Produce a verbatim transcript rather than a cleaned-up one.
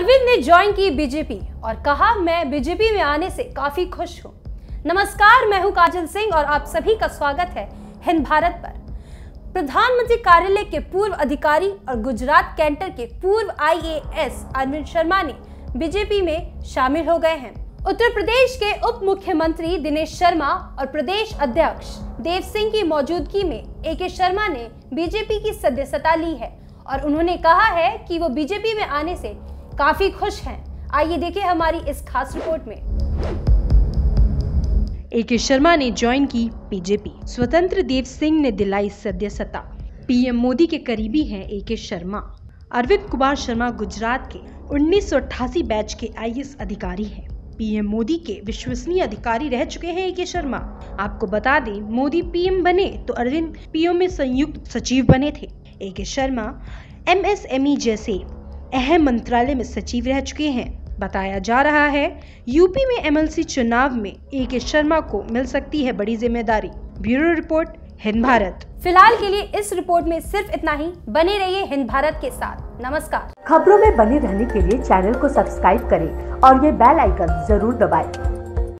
अरविंद ने ज्वाइन की बीजेपी और कहा, मैं बीजेपी में आने से काफी खुश हूँ। नमस्कार, मैं हूँ काजल सिंह और आप सभी का स्वागत है हिंद भारत पर। प्रधानमंत्री कार्यालय के पूर्व अधिकारी और गुजरात कैंटर के पूर्व I A S Arvind Sharma ने बीजेपी में शामिल हो गए हैं। उत्तर प्रदेश के उप मुख्यमंत्री दिनेश शर्मा और प्रदेश अध्यक्ष देव सिंह की मौजूदगी में ए के शर्मा ने बीजेपी की सदस्यता ली है और उन्होंने कहा है कि वो बीजेपी में आने से काफी खुश हैं। आइए देखें हमारी इस खास रिपोर्ट में। ए के शर्मा ने ज्वाइन की बीजेपी, स्वतंत्र देव सिंह ने दिलाई सदस्यता। पीएम मोदी के करीबी हैं ए के शर्मा। अरविंद कुमार शर्मा गुजरात के उन्नीस सौ अट्ठासी बैच के आई ए एस अधिकारी हैं। पीएम मोदी के विश्वसनीय अधिकारी रह चुके हैं ए के शर्मा। आपको बता दें, मोदी पीएम बने तो अरविंद पीएम में संयुक्त सचिव बने थे। A K Sharma M S M E जैसे अहम मंत्रालय में सचिव रह चुके हैं। बताया जा रहा है यूपी में एम एल सी चुनाव में ए के शर्मा को मिल सकती है बड़ी जिम्मेदारी। ब्यूरो रिपोर्ट, हिंद भारत। फिलहाल के लिए इस रिपोर्ट में सिर्फ इतना ही। बने रहिए हिंद भारत के साथ। नमस्कार। खबरों में बने रहने के लिए चैनल को सब्सक्राइब करें और ये बेल आइकन जरूर दबाएं।